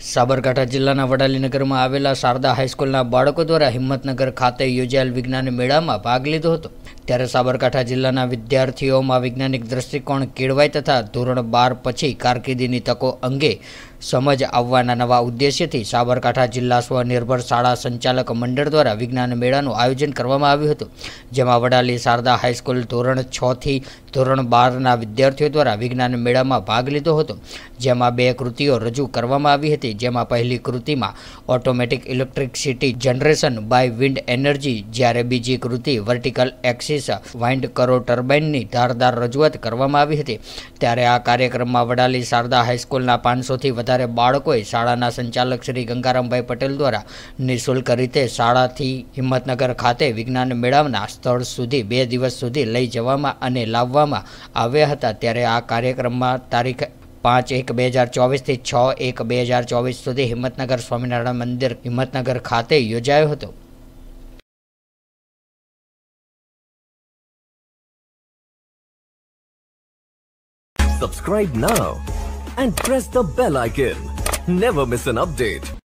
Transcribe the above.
સાબરકાંઠા જિલ્લાના વડાલીનગરમાં આવેલા શારદા હાઈસ્કૂલના બાળકો દ્વારા હિંમતનગર ખાતે યોજાયેલ વિજ્ઞાન મેળામાં ભાગ લીધો હતો। ત્યારે સાબરકાંઠા જિલ્લાના વિદ્યાર્થીઓમાં વૈજ્ઞાનિક દ્રષ્ટિકોણ કેળવાય તથા ધોરણ 12 પછી કારકિર્દીની તકો અંગે સમજ આવવાના નવા ઉદ્દેશ્યથી સાબરકાંઠા જિલ્લા સ્વનિર્ભર શાળા સંચાલક મંડળ દ્વારા વિજ્ઞાન મેળાનું આયોજન કરવામાં આવ્યું હતું, જેમાં વડાલી શારદા હાઈસ્કૂલ ધોરણ 6 થી ધોરણ 12ના વિદ્યાર્થીઓ દ્વારા વિજ્ઞાન મેળામાં ભાગ લીધો હતો, જેમાં 2 કૃતિઓ રજૂ કરવામાં આવી હતી। જેમાં પહેલી કૃતિમાં automatic electricity generation by wind energy, જ્યારે બીજી કૃતિ વર્ટિકલ એક્સિસ વાઇન્ડ કરો ટર્બાઇનની ધારદાર રજૂઆત કરવામાં આવી હતી। ત્યારે આ કાર્યક્રમમાં વડાલી શારદા હાઈસ્કૂલના 500 થી વધારે બાળકોએ શાળાના સંચાલક શ્રી ગંગારામભાઈ પટેલ દ્વારા નિઃશુલ્ક રીતે શાળાથી હિંમતનગર ખાતે વિજ્ઞાન મેળાના સ્થળ સુધી 2 દિવસ સુધી લઈ જવામાં અને લાવવામાં આવ્યા હતા। ત્યારે આ કાર્યક્રમમાં તારીખ 5/1/2024 થી 6/1/2024 સુધી હિંમતનગર સ્વામિનારાયણ મંદિર હિંમતનગર ખાતે યોજાયો હતો। Subscribe now and press the bell icon. Never miss an update.